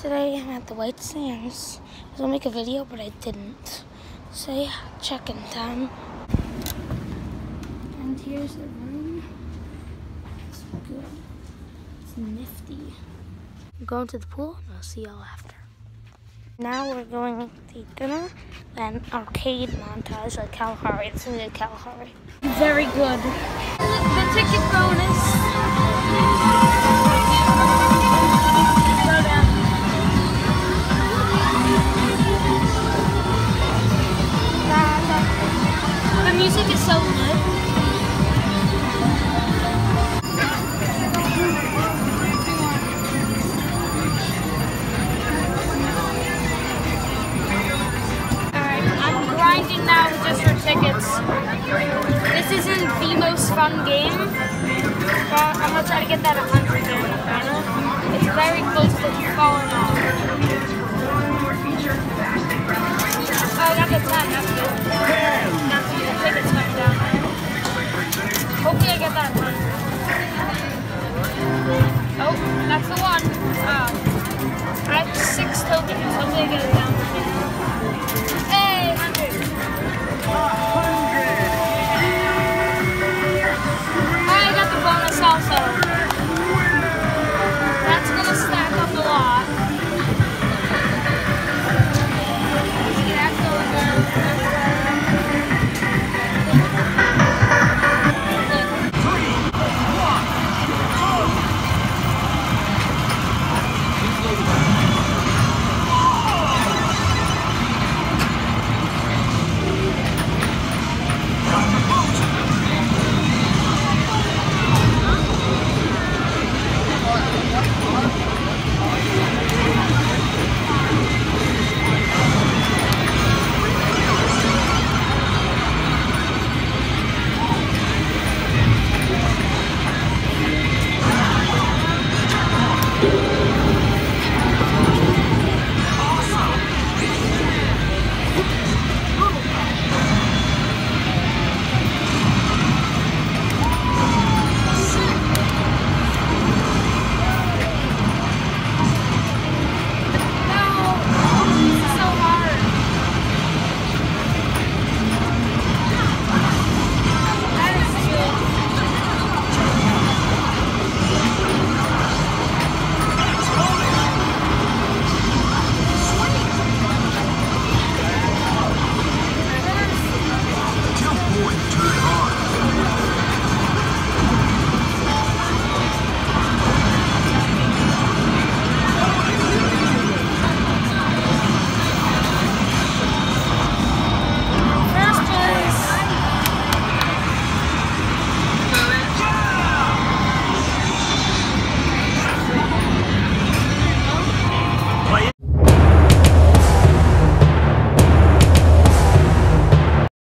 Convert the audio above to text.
Today I'm at the White Sands. I was gonna make a video, but I didn't. So yeah, check-in time. And here's the room. It's good. It's nifty. I'm going to the pool, and I'll see y'all after. Now we're going to eat dinner and arcade montage like Kalahari. It's gonna be like Kalahari. Very good. The ticket bonus. The music is so good. Alright, I'm grinding now just for tickets. This isn't the most fun game, but I'm gonna try to get that 100 in the final. It's very close to falling off. Oh, I got the 10, that's good. That's good. The tickets went down. Hopefully I get that 100. Oh, that's the one. I have 6 tokens. Hopefully I get it down.